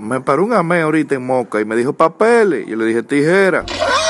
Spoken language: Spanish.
Me paró un amén ahorita en Moca y me dijo papeles. Yo le dije tijera.